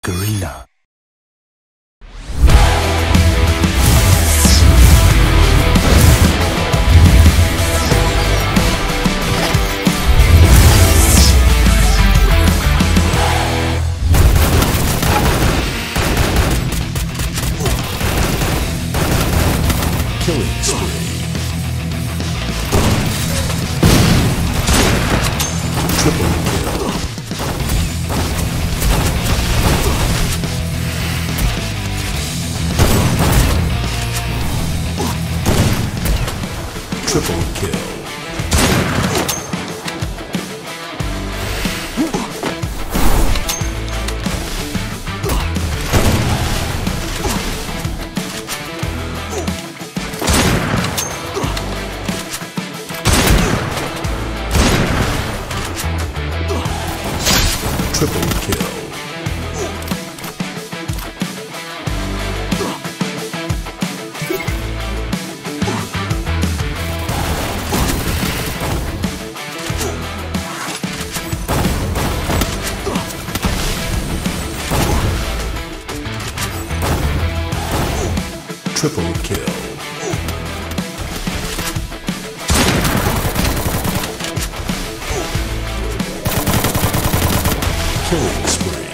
Garena. Killing spree. Triple kill. Triple kill. Triple kill. Triple kill. Killing spree.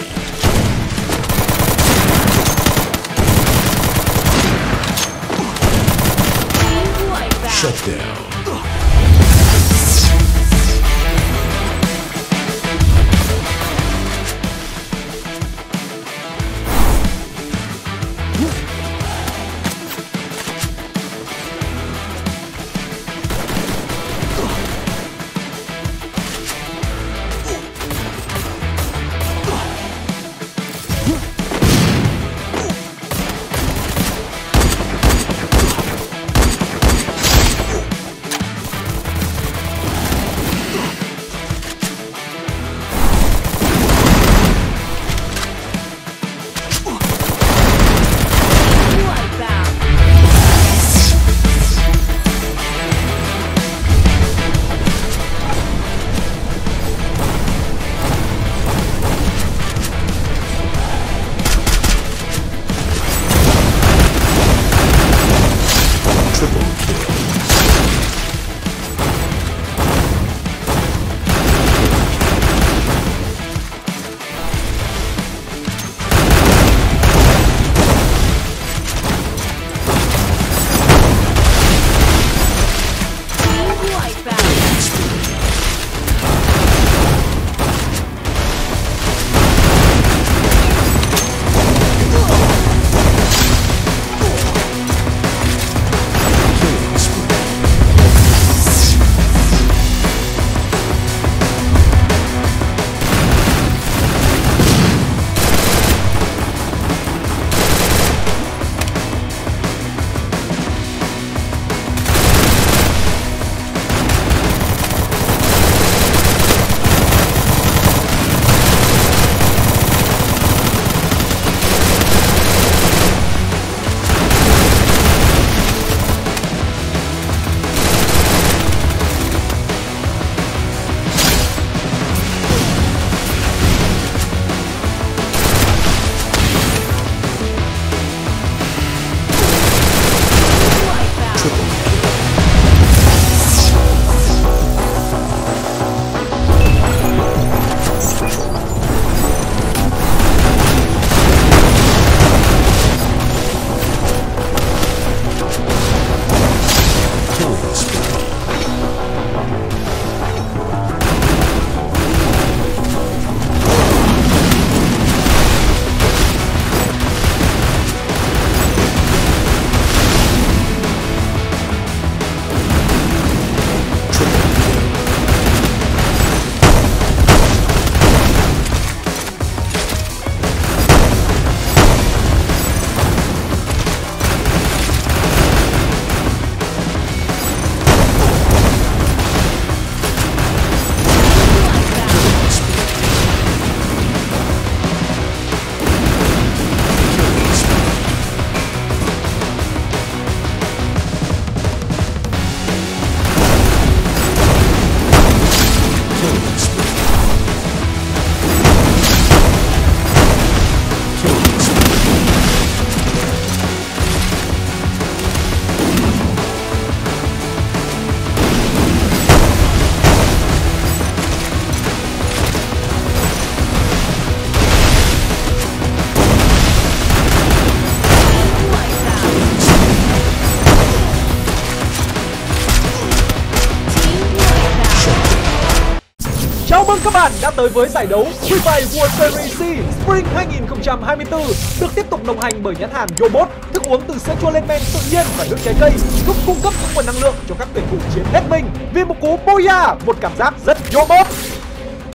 Shut down. Killing spree. Chào mừng các bạn đã tới với giải đấu Free Fire World Series C Spring 2024 được tiếp tục đồng hành bởi nhãn hàng Yobot, thức uống từ sữa chua lên men tự nhiên và nước trái cây, giúp cung cấp những nguồn năng lượng cho các tuyển thủ chiến hết mình vì một cú Boya, một cảm giác rất Yobot.